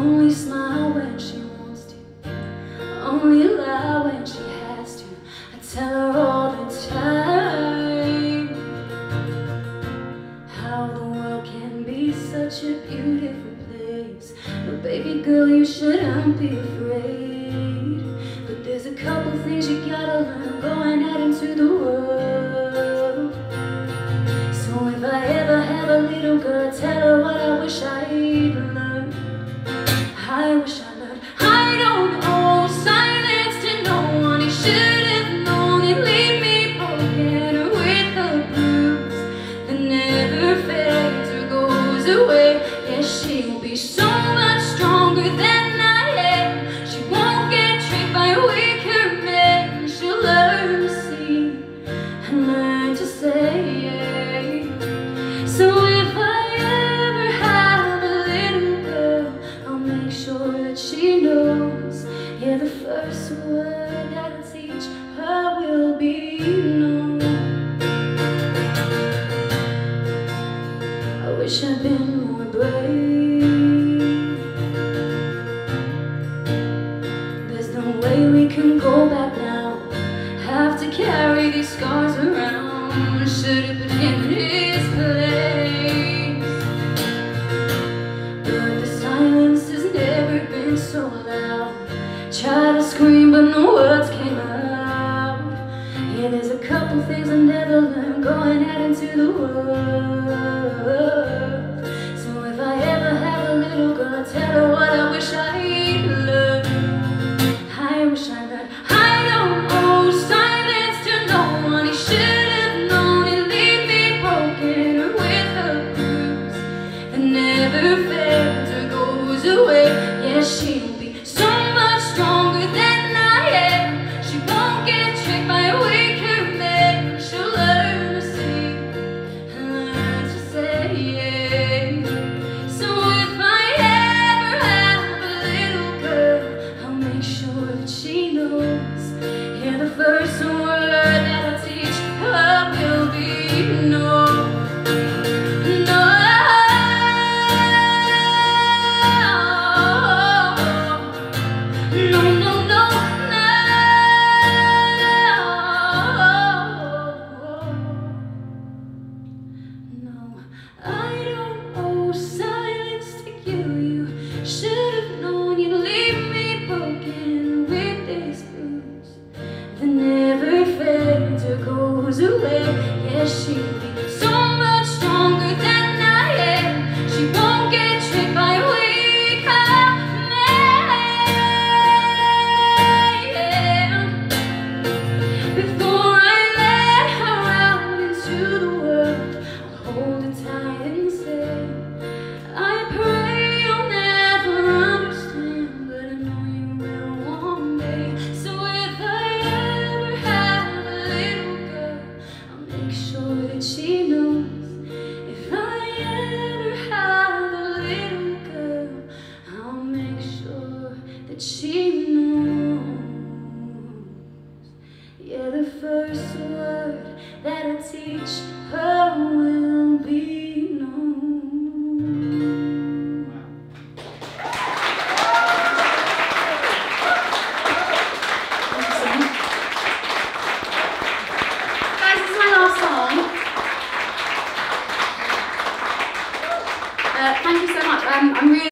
only smile when she wants to, only lie when she has to. I tell her all the time how the world can be such a beautiful place. But baby girl, you shouldn't be afraid. But there's a couple things you gotta learn going out into the world. So if I ever have a little girl, I tell her what I wish I'd learned. I wish I learned. I don't owe silence to no one. He should have known he'd leave me broken with a bruise that never fades or goes away. Yes, she'll be so much stronger than I am. She won't get tricked by weaker men. She'll learn to see and learn to say. So if I ever have a little girl, I'll make sure that she knows. Yeah, the first word that I'll teach her will be no. I wish I'd been more brave. There's no way we can go back now. Have to carry these scars around. Should've put him in his place. But the silence has never been so loud. Tried to scream but no words came out. Yeah, there's a couple things I never learned going out into the world. So if I ever have a little girl, I tell her what I wish I'd learned. I wish I learned. I don't owe silence to no one. He should have known he'd leave me broken with a bruise that never fades or goes away. Yes, she'll be so much stronger than I am. She won't get tricked by weaker men. She'll learn to see and learn to say. So if I ever have a little girl, I'll make sure that she knows. Yeah, the first word that I'll teach her will be no. No. No, no, no, no. No, I don't owe silence to you. You should have known you'd leave me broken with this bruise that never fades or goes away. Yes, she'll be so much stronger than I am. She won't get tricked by weaker men. Before I let her out into the world, I'll hold her tight and say, I pray you'll never understand, but I know you will one day. So if I ever have a little girl, I'll make sure that she knows. If I ever have a little girl, I'll make sure that she knows. Yeah, the first word that I teach her will be no. Guys, this is my last song. Thank you so much. I'm really